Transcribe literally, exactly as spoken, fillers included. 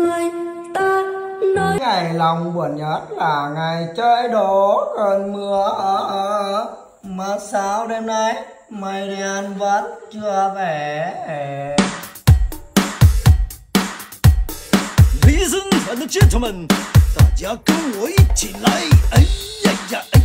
người ta nói. Ngày lòng buồn nhất là ngày trời đổ cơn mưa, mà sao đêm nay mây đen vẫn chưa về. Ladies and gentlemen，大家跟我一起来！哎呀呀！哎